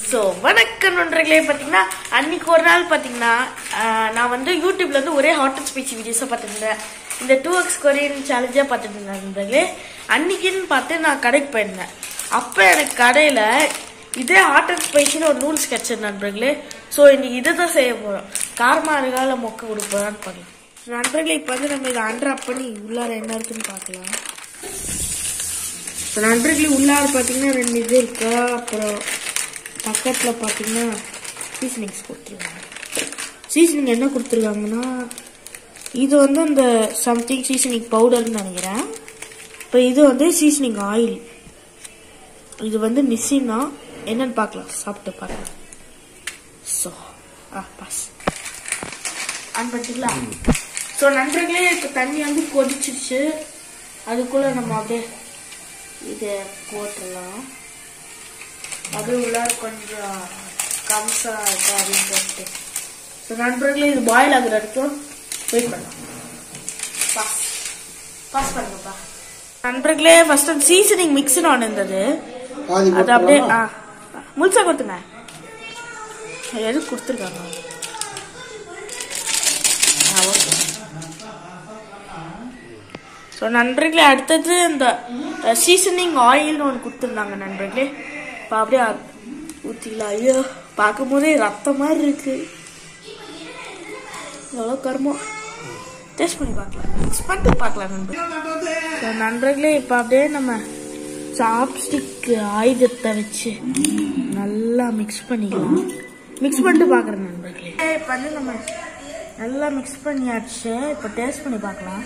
So வணக்கம் நண்பர்களே. பார்த்தீங்கன்னா அன்னைக்கு ஒரு நாள் பார்த்தீங்கன்னா நான் வந்து யூடியூப்ல வந்து ஒரே ஹாட் அண்ட் ஸ்பீச் வீடியோஸாக பார்த்துருந்தேன். இந்த 2x கொரியன் சேலஞ்சாக பார்த்துட்டு இருந்தேன் நண்பர்களே. அன்னைக்குன்னு பார்த்து நான் கடைக்கு போயிருந்தேன். அப்போ எனக்கு கடையில் இதே ஹாட் அண்ட் ஸ்பைசின்னு ஒரு நூல்ஸ் கிடச்சது நண்பர்களே. ஸோ இன்னைக்கு இதை தான் செய்ய போகிறோம். காரமாக இருக்கால மொக்க கொடுப்போறான்னு பார்க்கலாம். நண்பர்களே இப்போ வந்து நம்ம இதை அன்ராப் பண்ணி உள்ளார என்ன இருக்குன்னு பார்க்கலாம். நண்பர்களே உள்ளார பார்த்தீங்கன்னா 2 இது இருக்கா. அப்புறம் பக்கத்தில் பார்த்தீங்கன்னா சீசனிங்ஸ் கொடுத்துருக்காங்க. சீசனிங் என்ன கொடுத்துருக்காங்கன்னா இது வந்து அந்த சம்திங் சீசனிங் பவுடர்னு நினைக்கிறேன். இப்போ இது வந்து சீசனிங் ஆயில். இது வந்து நிசின்னா என்னன்னு பார்க்கலாம், சாப்பிட்டு பார்க்கலாம். ஸோ பாஸ் ஆன் பண்ணிங்களா? ஸோ நண்பர்களே இப்போ தண்ணி வந்து கொதிச்சிருச்சு. அதுக்குள்ளே நம்ம அப்படியே இதை போட்டுடலாம். அது உள்ள கொஞ்சம் கம்ஸா இருக்கு அப்படின்னு சொல்லிட்டு. ஸோ நண்பர்களே இது பாயில் ஆகுற வரைக்கும் வெயிட் பண்ணலாம். பாஸ் பண்ணுங்கப்பா. நண்பர்களே ஃபர்ஸ்ட் அந்த சீசனிங் மிக்ஸ்னு ஒன்று இருந்தது, அது அப்படியே முழுசா கொடுத்துங்க. எது கொடுத்துருக்காங்க? ஓகே. ஸோ நண்பர்களே அடுத்தது இந்த சீசனிங் ஆயில்னு ஒன்று கொடுத்துருந்தாங்க நண்பர்களே. இப்போ அப்படியே ஊற்றிக்கலாம். ஐயோ பார்க்கும் போதே ரத்தம் மாதிரி இருக்கு. எவ்வளோ கருமம். டேஸ்ட் பண்ணி பார்க்கலாம், மிக்ஸ் பண்ணிட்டு பார்க்கலாம் நண்பர்களே. நண்பர்களே இப்போ அப்படியே நம்ம சாப்ஸ்டிக் ஆயுதத்தை வச்சு நல்லா மிக்ஸ் பண்ணிக்கலாம். மிக்ஸ் பண்ணிட்டு பார்க்குறேன் நண்பர்களே. இப்போ வந்து நம்ம நல்லா மிக்ஸ் பண்ணியாச்சு. இப்போ டேஸ்ட் பண்ணி பார்க்கலாம்.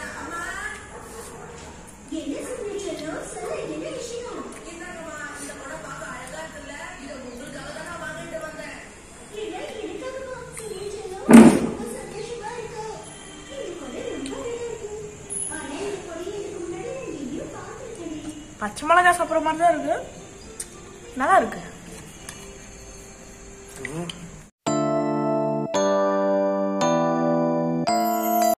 பச்சை மிளகாய் சாப்பிட்ற மாதிரி தான் இருக்கு. நல்லா இருக்கு.